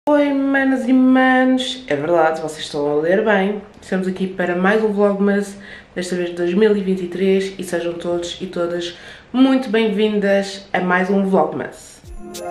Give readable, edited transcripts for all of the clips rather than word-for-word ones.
Oi manas e manos, é verdade, vocês estão a ler bem. Estamos aqui para mais um Vlogmas, desta vez de 2023, e sejam todos e todas muito bem-vindas a mais um Vlogmas.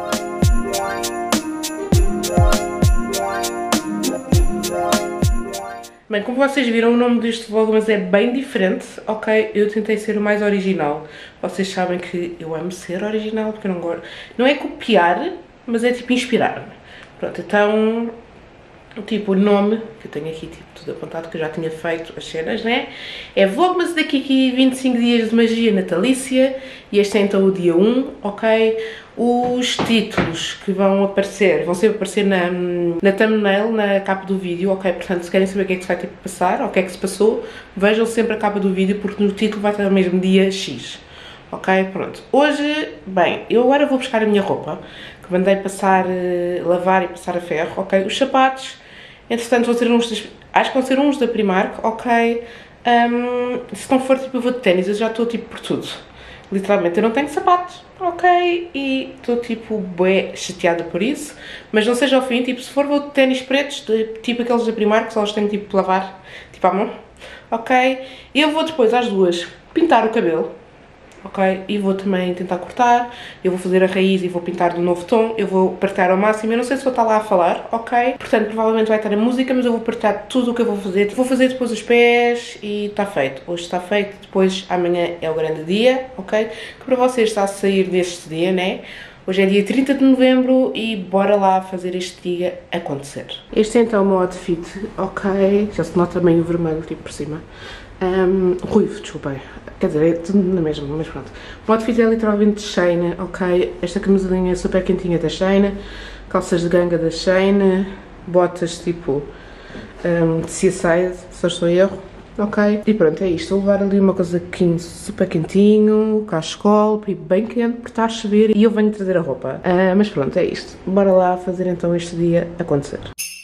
Bem, como vocês viram, o nome deste Vlogmas é bem diferente, ok? Eu tentei ser o mais original. Vocês sabem que eu amo ser original, porque eu não gosto... Não é copiar, mas é tipo inspirar-me. Pronto, então, tipo, o nome, que eu tenho aqui tipo, tudo apontado, que eu já tinha feito as cenas, né? É Vlogmas da Kiki, 25 dias de magia natalícia, e este é então o dia 1, ok? Os títulos que vão sempre aparecer na thumbnail, na capa do vídeo, ok? Portanto, se querem saber o que é que se vai tipo, passar, ou o que é que se passou, vejam sempre a capa do vídeo, porque no título vai estar o mesmo dia X. Ok, pronto. Hoje, bem, eu agora vou buscar a minha roupa, que mandei passar, lavar e passar a ferro, ok? Os sapatos, entretanto vão ser uns, acho que vão ser uns da Primark, ok? Se não for tipo eu vou de ténis, eu já estou tipo por tudo. Literalmente, eu não tenho sapatos, ok? E estou tipo bué chateada por isso, mas não seja ao fim, tipo, se for vou de ténis pretos, tipo aqueles da Primark, só os tenho tipo de lavar, tipo à mão, ok? Eu vou depois às duas pintar o cabelo. Ok? E vou também tentar cortar, eu vou fazer a raiz e vou pintar de um novo tom, eu vou partilhar ao máximo, eu não sei se vou estar lá a falar, ok? Portanto, provavelmente vai estar a música, mas eu vou partilhar tudo o que eu vou fazer. Vou fazer depois os pés e está feito. Hoje está feito, depois amanhã é o grande dia, ok? Que para vocês está a sair deste dia, né? Hoje é dia 30 de novembro e bora lá fazer este dia acontecer. Este é então o meu outfit, ok? Já se nota também o vermelho, tipo por cima. Ruivo, desculpem. Quer dizer, é tudo na mesma, mas pronto. O outfit é literalmente de Shein, ok? Esta camisolinha é super quentinha da Shein, calças de ganga da Shein, botas tipo de CSI, se eu estou em erro, ok? E pronto, é isto. Vou levar ali uma coisa super quentinho, cachecol, bem quente, porque está a chover e eu venho trazer a roupa. Mas pronto, é isto. Bora lá fazer então este dia acontecer.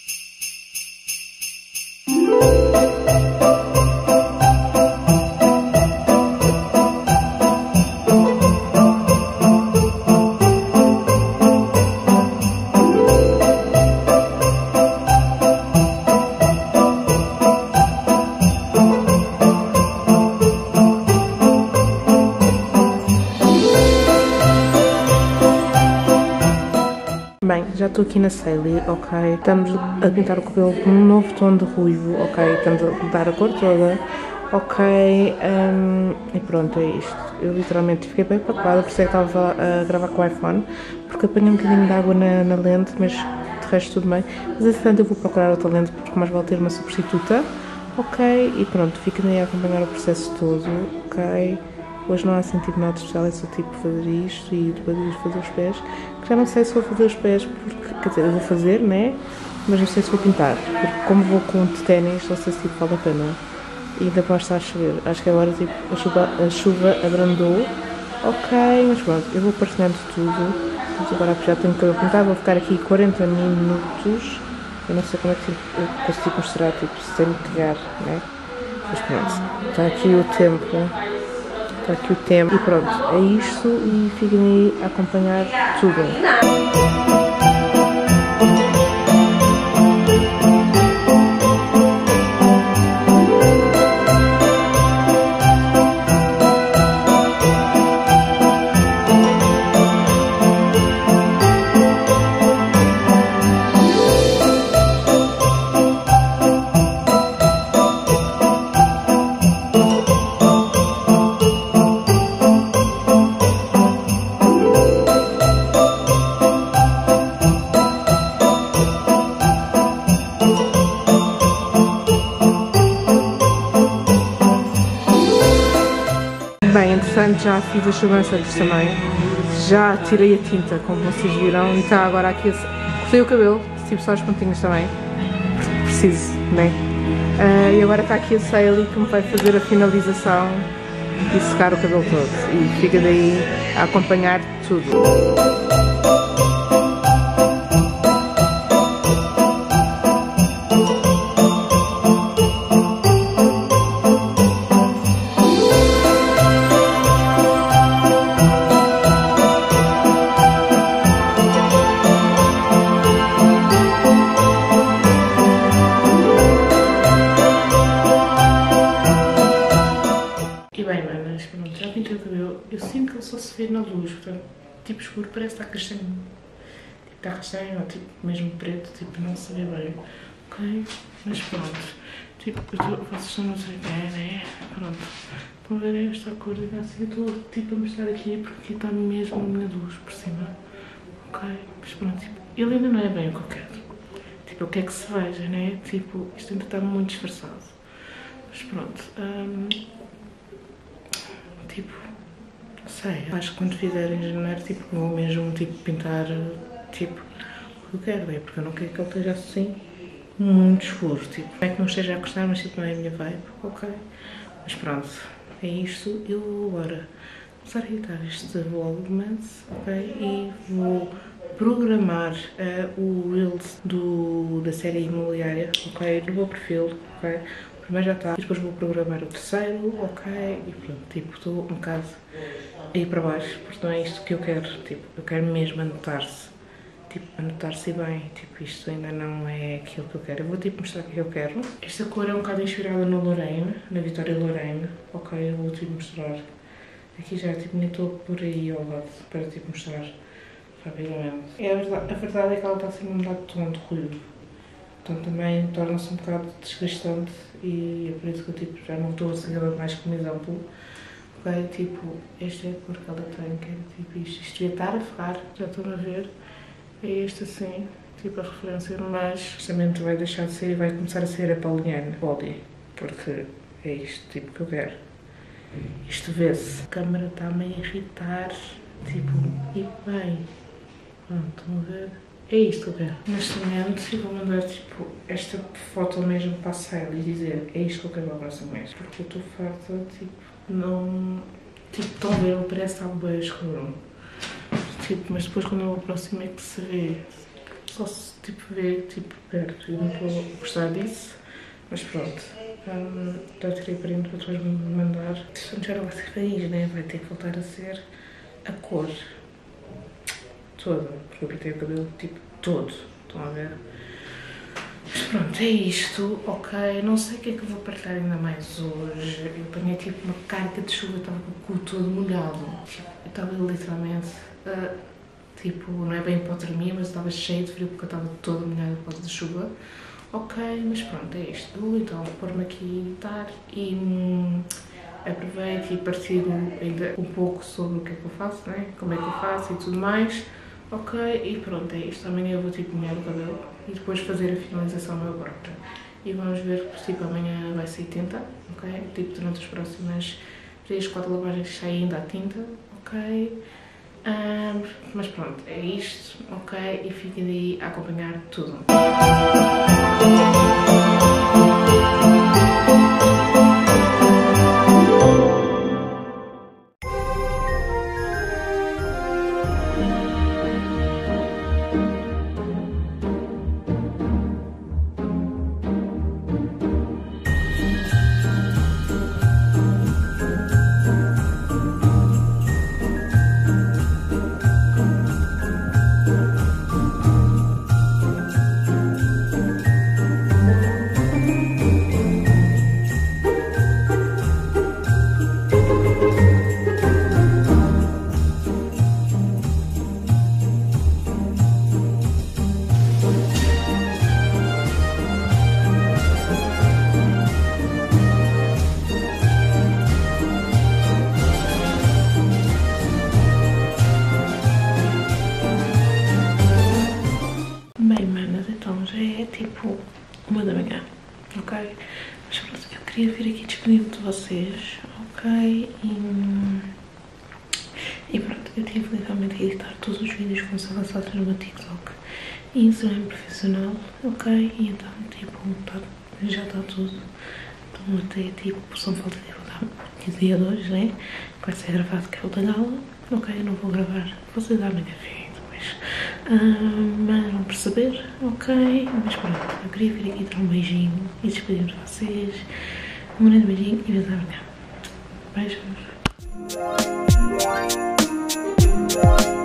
Bem, já estou aqui na Sally, ok? Estamos a pintar o cabelo com um novo tom de ruivo, ok? Estamos a mudar a cor toda, ok? E pronto, é isto. Eu literalmente fiquei bem preocupada, por isso é que estava a gravar com o iPhone, porque apanhei um bocadinho de água na lente, mas de resto tudo bem. Mas entretanto eu vou procurar outra lente, porque mais vale ter uma substituta, ok? E pronto, fiquem aí a acompanhar o processo todo, ok? Hoje não há sentido nada especial, é só tipo fazer isto e depois fazer os pés. Que já não sei se vou fazer os pés, porque, quer dizer, eu vou fazer, né? Mas não sei se vou pintar, porque como vou com de ténis, não sei se tipo vale a pena. E ainda pode estar a chover. Acho que agora tipo, a chuva abrandou, ok, mas pronto, eu vou partilhando tudo. Mas agora já tenho que eu pintar, vou ficar aqui 40 minutos. Eu não sei como é que eu consigo mostrar, tipo, sem me pegar, né? Mas pronto, está aqui o tempo. Está aqui o tempo e pronto, é isto e fiquem aí a acompanhar tudo. Bem, entretanto já fiz as sobrancelhas também, já tirei a tinta, como vocês viram, e está agora aqui, cortei o cabelo, tipo só as pontinhas também, preciso, né? E agora está aqui a Sally que me vai fazer a finalização e secar o cabelo todo, e fica daí a acompanhar tudo. só se vê na luz, portanto, tipo escuro parece estar castanho. Tipo, está castanho ou tipo mesmo preto, tipo, não se vê bem. Ok? Mas pronto. Tipo, vocês estão a ver, né? Pronto. Estão a ver esta cor de assim, eu estou tipo a mostrar aqui porque aqui está mesmo a minha luz por cima. Ok? Mas pronto, tipo, ele ainda não é bem o que eu quero. Tipo, eu quero que se veja, né? Tipo, isto ainda está muito disfarçado. Mas pronto. Tipo, não sei. Acho que quando fizer em janeiro, tipo, vou mesmo tipo, pintar tipo, o que eu quero, né? Porque eu não quero que ele esteja assim muito escuro. Tipo, não é que não esteja a gostar, mas tipo, não é a minha vibe. Ok? Mas pronto. É isto. Eu vou agora começar a editar este Vlogmas, ok? E vou programar o Reels da série imobiliária, ok? No meu perfil, ok? O primeiro já está, e depois vou programar o terceiro, ok? E pronto, tipo, estou um bocado aí para baixo, porque não é isto que eu quero, tipo, eu quero mesmo anotar-se, tipo, anotar-se bem, tipo, isto ainda não é aquilo que eu quero. Eu vou, tipo, mostrar o que eu quero. Esta cor é um bocado inspirada no Lorraine, na Vitória Lorraine, ok? Eu vou, tipo, mostrar. Aqui já, tipo, nem estou por aí ao lado, para, tipo, mostrar rapidamente. A verdade é que ela está assim um bocado de tom de ruivo. Então também torna-se um bocado desgastante e é por isso que eu tipo, já não estou a segui-la mais como exemplo. Ok, tipo, esta é a cor que ela tem, que é tipo isto. Isto devia estar a ferrar, já estão a ver. É este assim, tipo a referência, mas justamente vai deixar de ser e vai começar a ser a Pauliane Body, porque é isto tipo que eu quero. Isto vê-se. A câmera está-me a irritar, tipo, e bem. Pronto, estão a ver? É isto que eu quero. Neste momento, eu vou mandar, tipo, esta foto mesmo para a Sally e dizer é isto que eu quero para o próximo mês. Porque eu estou farta, tipo, não... Tipo, estão a ver, ele parece estar bem escuro. Tipo, mas depois quando eu aproximo é que se vê. Só se, tipo, vê, tipo, perto. Eu não estou a gostar disso, mas pronto. Já tirei print para depois me mandar. Isto já não vai ser raiz, né? Vai ter que voltar a ser a cor toda, porque eu pintei o cabelo tipo todo, estão a ver? Mas pronto, é isto, ok, não sei o que é que eu vou partilhar ainda mais hoje. Eu apanhei tipo uma carga de chuva, estava com o cu todo molhado, tipo, eu estava literalmente, tipo, não é bem hipotermia, mas estava cheio de frio porque eu estava toda molhada por causa da chuva. Ok, mas pronto, é isto. Vou então pôr-me aqui a editar e aproveito e partilho ainda um pouco sobre o que é que eu faço, né? Como é que eu faço e tudo mais. Ok, e pronto, é isto. Amanhã eu vou tipo molhar o cabelo e depois fazer a finalização meu própria. E vamos ver que tipo amanhã vai ser tinta, ok? Tipo durante as próximas 3, 4 lavagens sai ainda a tinta, ok? Mas pronto, é isto, ok? E fiquem aí a acompanhar tudo. Tipo 1 da manhã, ok? Mas pronto, eu queria vir aqui disponível de vocês, ok? E pronto, eu tive literalmente a editar todos os vídeos que vão ser lançados no meu TikTok e Instagram profissional, ok? E então, tipo, já está tudo. Então até, tipo, só me falta de dia 2, né? Que vai ser gravado, que é o da gala, ok? Eu não vou gravar, vou ser da minha filha. Mas vão perceber, ok? Mas pronto, eu queria vir aqui dar um beijinho e despedir-me de vocês. Um grande beijinho e até amanhã. Beijos.